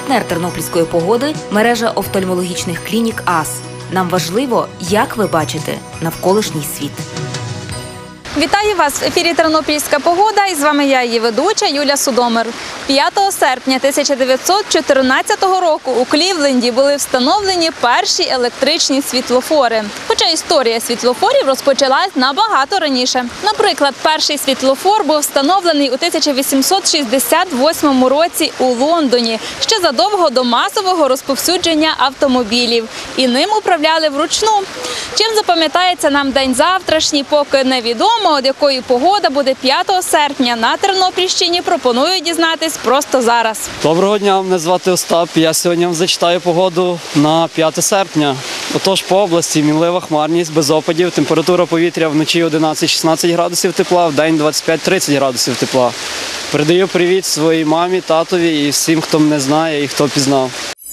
Партнер тернопільської погоди – мережа офтальмологічних клінік АС. Нам важливо, як ви бачите навколишній світ. Вітаю вас в ефірі «Тернопільська погода» і з вами я, її ведуча Юля Судомир. 5 серпня 1914 року у Клівленді були встановлені перші електричні світлофори. Хоча історія світлофорів розпочалась набагато раніше. Наприклад, перший світлофор був встановлений у 1868 році у Лондоні, ще задовго до масового розповсюдження автомобілів. І ним управляли вручну. Чим запам'ятається нам день завтрашній, поки невідомо. От якою погода буде 5 серпня на Тернопільщині, пропоную дізнатись просто зараз. Доброго дня, мене звати Остап. Я сьогодні вам зачитаю погоду на 5 серпня. Отож, по області мінлива хмарність, без опадів, температура повітря вночі 11-16 градусів тепла, вдень 25-30 градусів тепла. Передаю привіт своїй мамі, татові і всім, хто мене знає і хто пізнав.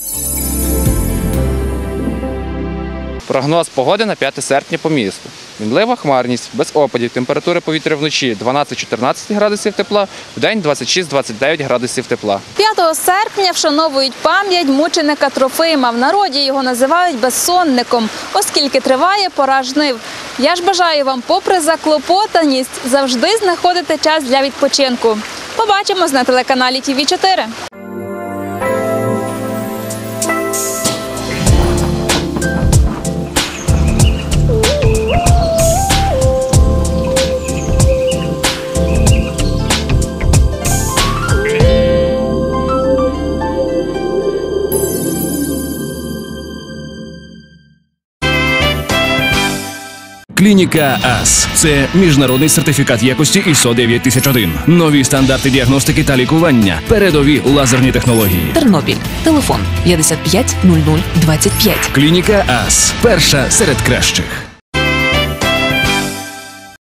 Прогноз погоди на 5 серпня по місту. Мінлива хмарність, без опадів, температура повітря вночі 12-14 градусів тепла, вдень 26-29 градусів тепла. 5 серпня вшановують пам'ять мученика Трофима. В народі його називають безсонником, оскільки триває пора жнив. Я ж бажаю вам, попри заклопотаність, завжди знаходити час для відпочинку. Побачимось на телеканалі ТВ4. Клініка АС – це міжнародний сертифікат якості ISO 9001. Нові стандарти діагностики та лікування. Передові лазерні технології. Тернопіль. Телефон 55 00 25. Клініка АС – перша серед кращих.